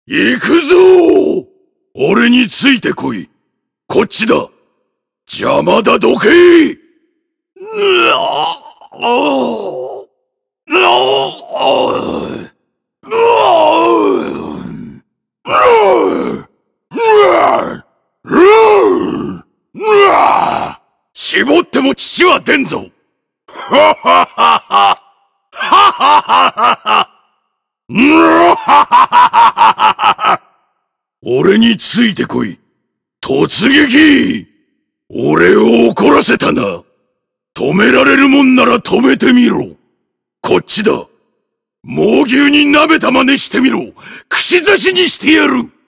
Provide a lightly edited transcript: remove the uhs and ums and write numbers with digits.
行くぞー。俺についてこい。こっちだ。邪魔だ、どけー。絞っても父は出んぞ。はははは。はははは。俺についてこい。突撃。俺を怒らせたな。止められるもんなら止めてみろ。こっちだ。猛牛に舐めた真似してみろ。串刺しにしてやる。